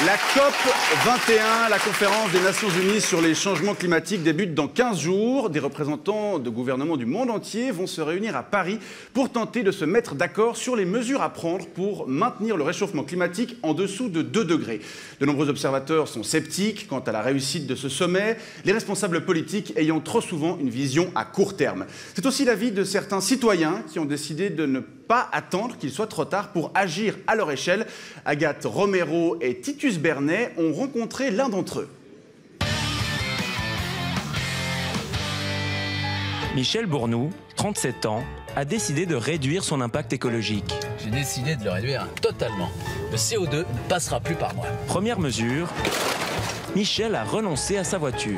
La COP 21, la conférence des Nations Unies sur les changements climatiques, débute dans 15 jours. Des représentants de gouvernements du monde entier vont se réunir à Paris pour tenter de se mettre d'accord sur les mesures à prendre pour maintenir le réchauffement climatique en dessous de 2 degrés. De nombreux observateurs sont sceptiques quant à la réussite de ce sommet, les responsables politiques ayant trop souvent une vision à court terme. C'est aussi l'avis de certains citoyens qui ont décidé de ne pas attendre qu'il soit trop tard pour agir à leur échelle. Agathe Romero et Titus Bernet ont rencontré l'un d'entre eux. Michel Bournoux, 37 ans, a décidé de réduire son impact écologique. J'ai décidé de le réduire totalement. Le CO2 ne passera plus par moi. Première mesure, Michel a renoncé à sa voiture.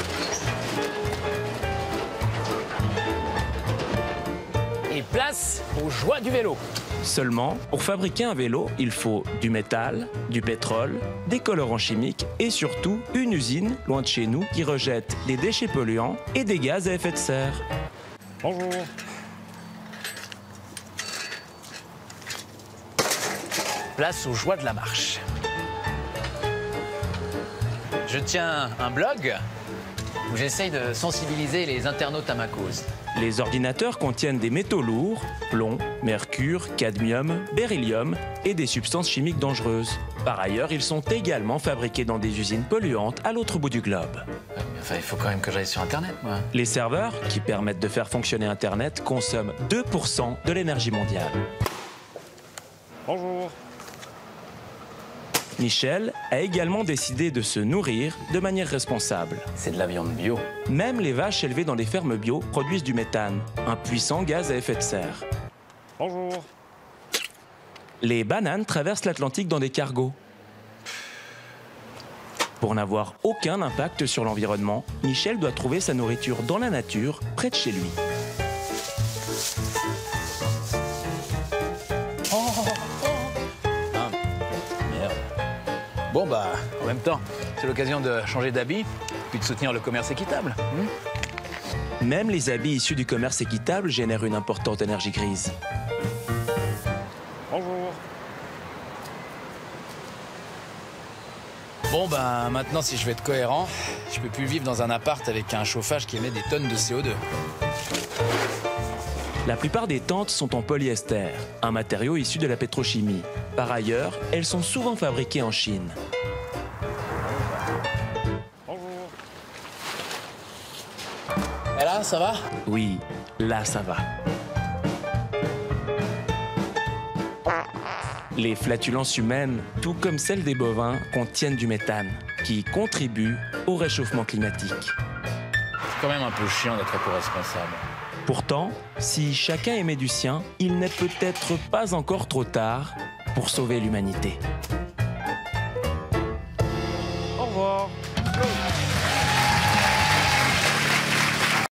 Et place aux joies du vélo. Seulement, pour fabriquer un vélo, il faut du métal, du pétrole, des colorants chimiques et surtout une usine, loin de chez nous, qui rejette des déchets polluants et des gaz à effet de serre. Bonjour. Place aux joies de la marche. Je tiens un blog où j'essaye de sensibiliser les internautes à ma cause. Les ordinateurs contiennent des métaux lourds, plomb, mercure, cadmium, beryllium et des substances chimiques dangereuses. Par ailleurs, ils sont également fabriqués dans des usines polluantes à l'autre bout du globe. Enfin, il faut quand même que j'aille sur Internet, moi. Les serveurs, qui permettent de faire fonctionner Internet, consomment 2% de l'énergie mondiale. Bonjour. Michel a également décidé de se nourrir de manière responsable. C'est de la viande bio. Même les vaches élevées dans des fermes bio produisent du méthane, un puissant gaz à effet de serre. Bonjour. Les bananes traversent l'Atlantique dans des cargos. Pour n'avoir aucun impact sur l'environnement, Michel doit trouver sa nourriture dans la nature, près de chez lui. Bon, bah, en même temps, c'est l'occasion de changer d'habit puis de soutenir le commerce équitable. Même les habits issus du commerce équitable génèrent une importante énergie grise. Bonjour. Bon, bah, maintenant, si je veux être cohérent, je peux plus vivre dans un appart avec un chauffage qui émet des tonnes de CO2. La plupart des tentes sont en polyester, un matériau issu de la pétrochimie. Par ailleurs, elles sont souvent fabriquées en Chine. Bonjour. Et là, ça va? Oui, là ça va. Les flatulences humaines, tout comme celles des bovins, contiennent du méthane, qui contribue au réchauffement climatique. C'est quand même un peu chiant d'être éco-responsable. Pourtant, si chacun émet du sien, il n'est peut-être pas encore trop tard pour sauver l'humanité. Au revoir.